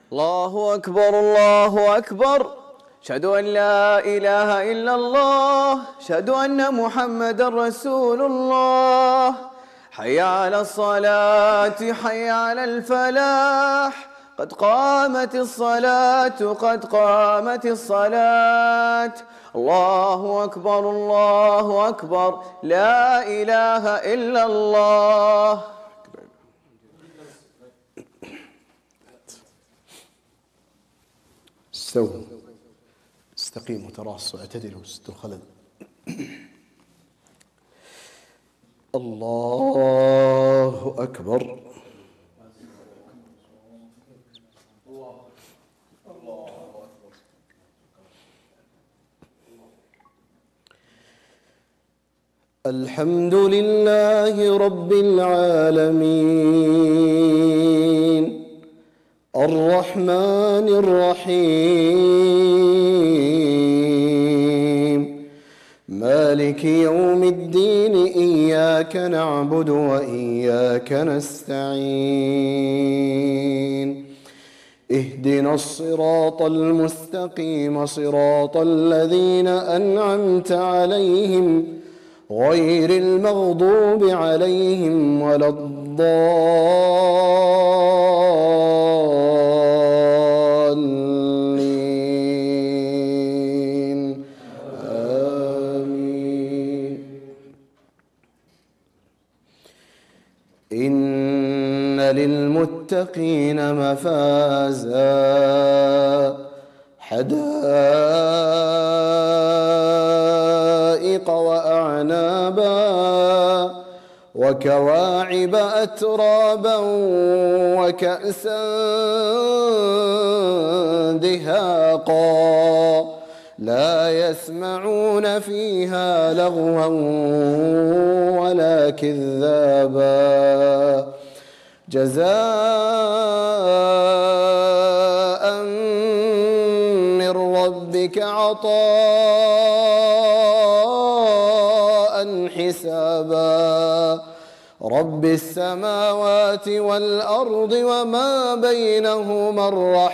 الله أكبر الله أكبر، أشهد أن لا إله إلا الله، أشهد أن محمدا رسول الله. حي على الصلاة حي على الفلاح، قد قامت الصلاة قد قامت الصلاة. الله أكبر الله أكبر، لا إله إلا الله. استووا، استقيموا، تراصوا، اعتدلوا، سدوا الخلل. الله أكبر. الحمد لله رب العالمين، الرحمن الرحيم، مالك يوم الدين، إياك نعبد وإياك نستعين، اهدنا الصراط المستقيم، صراط الذين أنعمت عليهم غير المغضوب عليهم ولا الضالين، آمين. إن للمتقين مفازا، حدائق وأعنابا، وكواعب أترابا، وكأسا دهاقا، لا يسمعون فيها لغوا ولا كذابا، جزاء من ربك عطاء حسابا، رب السماوات والأرض وما بينهما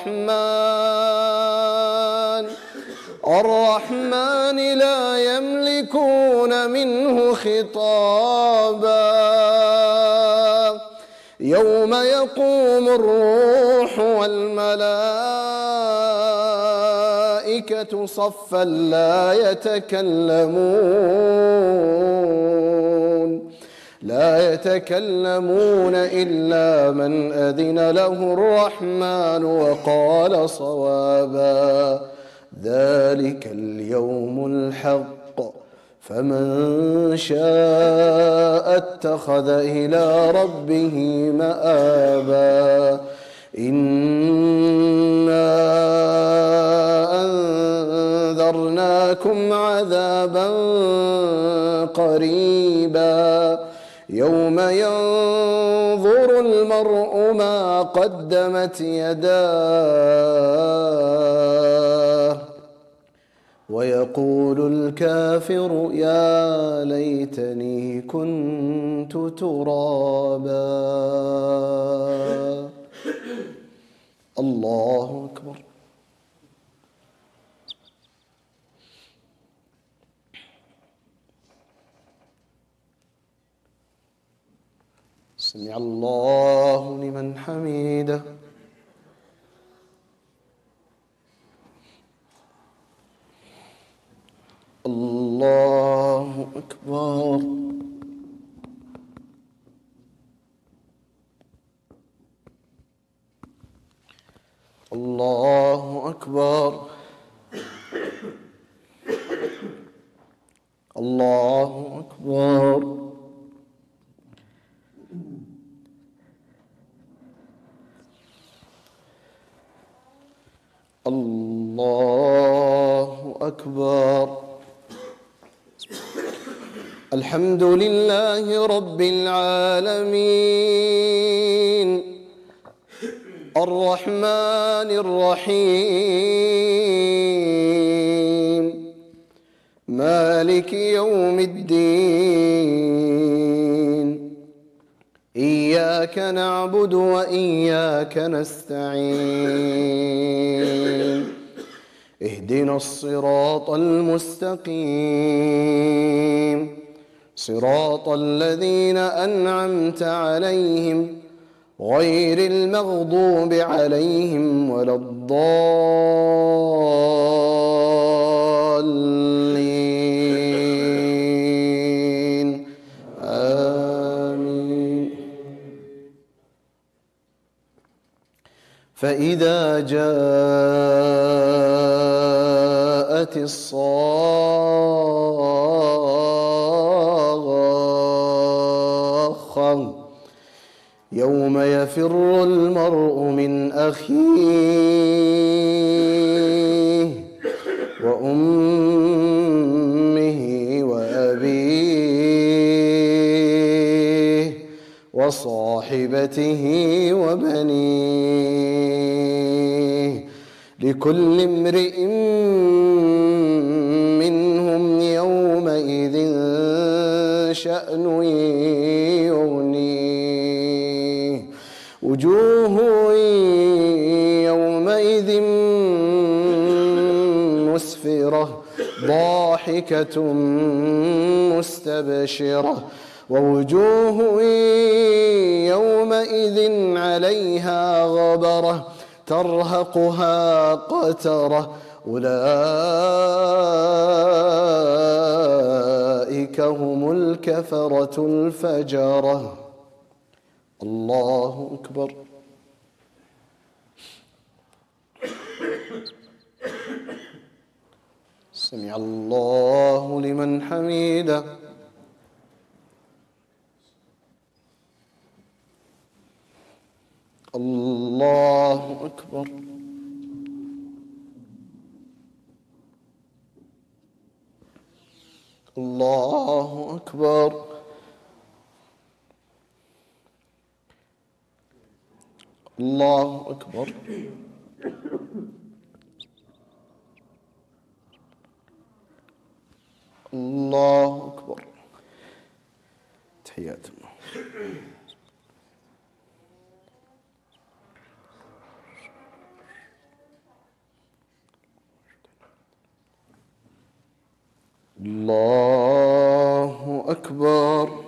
الرحمن لا يملكون منه خطابا، يوم يقوم الروح والملائكة صفا لا يتكلمون إلا من أذن له الرحمن وقال صوابا، ذلك اليوم الحق، فمن شاء اتخذ إلى ربه مآبا. إنا أنذرناكم عذابا قريبا، يوم ينظر المرء ما قدمت يداه، ويقول الكافر يا ليتني كنت ترابا. الله أكبر. سمع الله لمن حمده. الله أكبر. الله أكبر. الله أكبر. الله أكبر. الحمد لله رب العالمين، الرحمن الرحيم، مالك يوم الدين، إياك إياك نعبد وإياك نستعين اهدنا الصراط المستقيم صراط الذين أنعمت عليهم غير المغضوب عليهم ولا الضالين آمين. فإذا جاءت الصاخة يوم يفر المرء من أخيه وأمه وأبيه وصاحبته وبنيه لكل امرئ منهم يومئذ شأن يغنيه وجوه يومئذ مسفرة ضاحكة مستبشرة ووجوه يومئذ عليها غبرة ترهقها قترة أولئك هم الكفرة الفجرة. الله أكبر. سمع الله لمن حمده. الله أكبر. الله أكبر. الله أكبر. الله أكبر. تحيات الله. الله أكبر.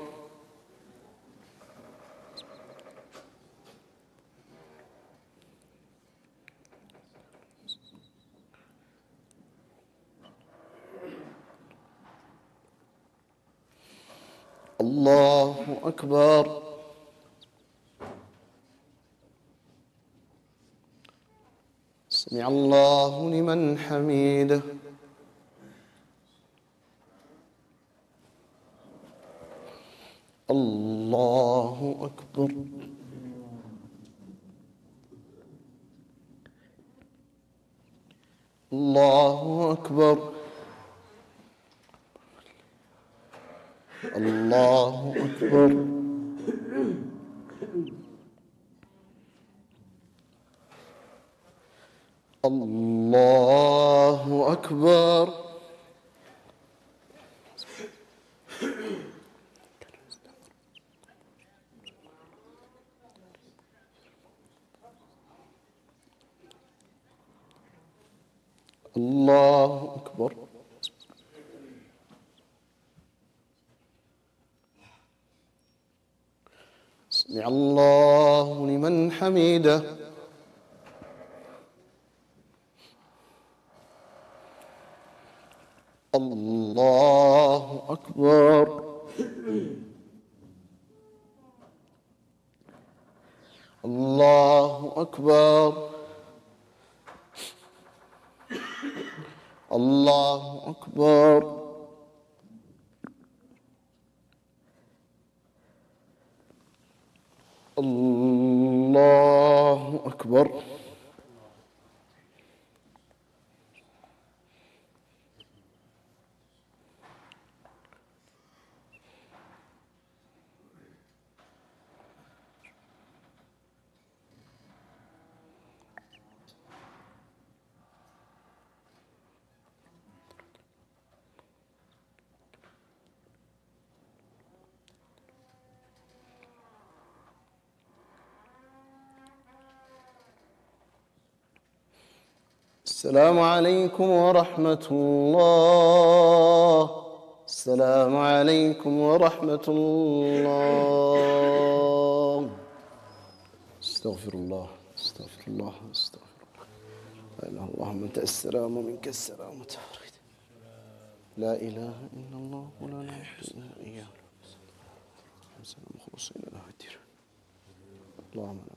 الله أكبر. سمع الله لمن حمده. الله أكبر. الله أكبر. الله أكبر. الله أكبر. الله أكبر. سمع الله لمن حمده. الله أكبر. الله أكبر. الله أكبر. الله أكبر. السلام عليكم ورحمة الله. السلام عليكم ورحمة الله. استغفر الله استغفر الله استغفر الله. لا إله إلا الله، من أنت السلام ومنك السلام تفرد. لا إله إلا الله ولا نعبد إلا إياه. مخلصين له الدين. اللهم